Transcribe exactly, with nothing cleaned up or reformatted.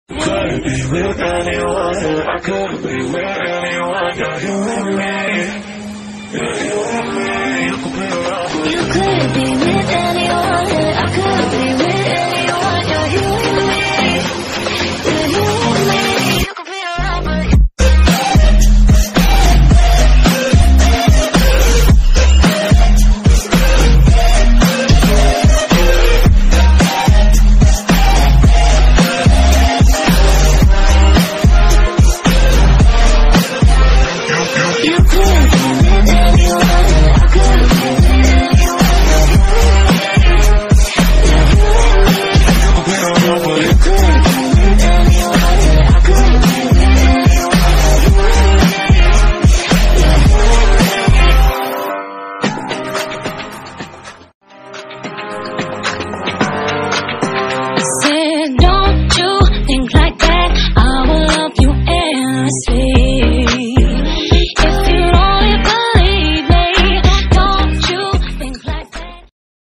Could be with anyone, I could be with anyone. You're you and me, you're you and me. You could be around. You could be